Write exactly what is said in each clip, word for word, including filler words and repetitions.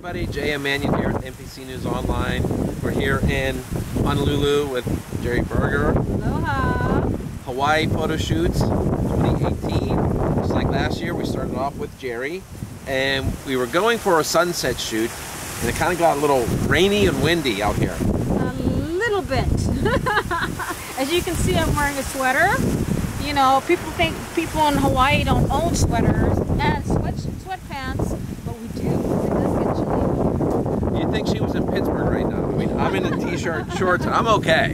everybody, Jay and Mannion here at N P C News Online. We're here in Honolulu with Jerry Berger. Aloha! Hawaii photo shoots twenty eighteen. Just like last year, we started off with Jerry, and we were going for a sunset shoot, and it kind of got a little rainy and windy out here. A little bit. As you can see, I'm wearing a sweater. You know, people think people in Hawaii don't own sweaters and sweat sweatpants, but we do. It does get chilly. You'd think she was in Pittsburgh right now. I mean, I'm in a t-shirt, shorts, and I'm okay.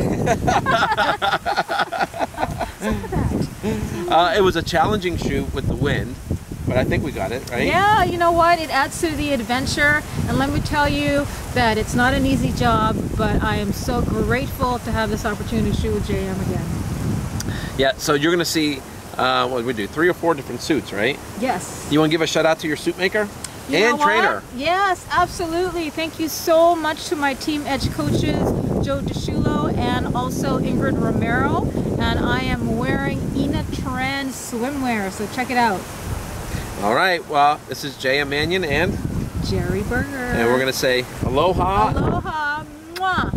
uh, it was a challenging shoot with the wind, but I think we got it, right? Yeah, you know what? It adds to the adventure, and let me tell you that it's not an easy job, but I am so grateful to have this opportunity to shoot with J M again. Yeah, so you're gonna see, uh, what did we do? Three or four different suits, right? Yes. You want to give a shout out to your suit maker You and know trainer? What? Yes, absolutely. Thank you so much to my team edge coaches, Joe DeShulo and also Ingrid Romero. And I am wearing Ina Trend swimwear, so check it out. All right, well, this is Jay and Mannion and Jerry Berger. And we're gonna say aloha. Aloha. Mwah.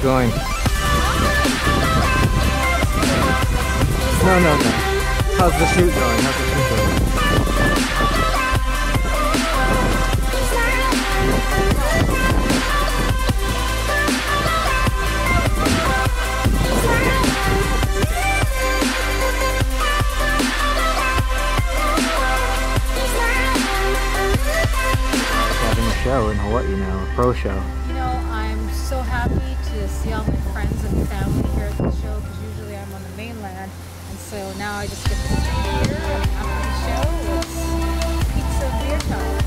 going? No, no, no. How's the shoot going? How's the shoot going? Having a show in Hawaii now, a pro show. You know, I'm so happy to see all my friends and family here at the show because usually I'm on the mainland. And so now I just get to stay here after the show. It's pizza and beer time.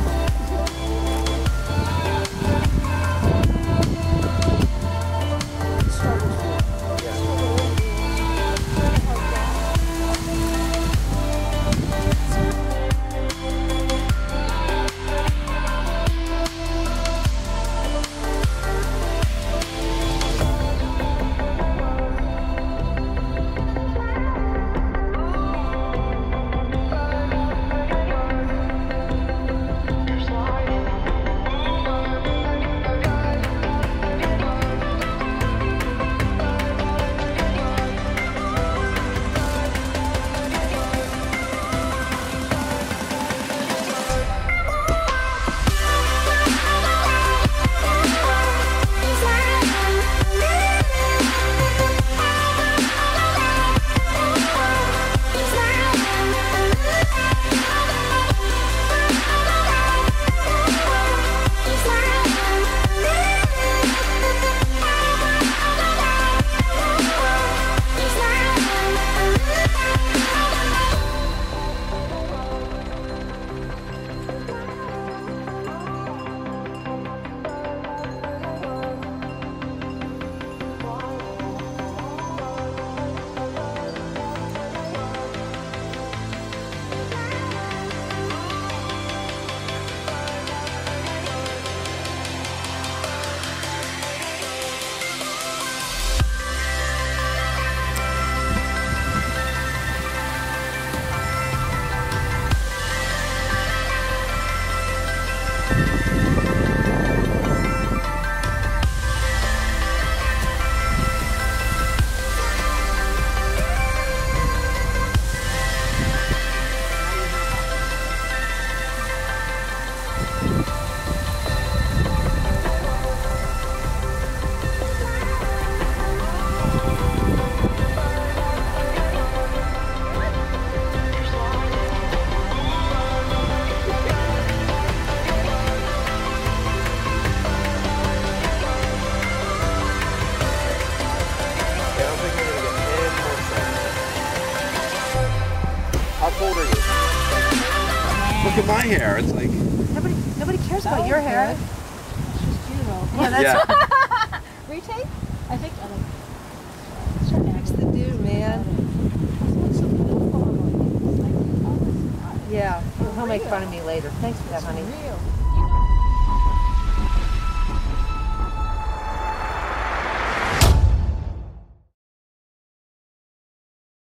Look at my hair. It's like Nobody, nobody cares about your hair. It's just you though. Yeah, that's yeah. Retake? I think I like. What's the dude, man? Yeah, he'll make fun of me later. Thanks for that, honey. Real.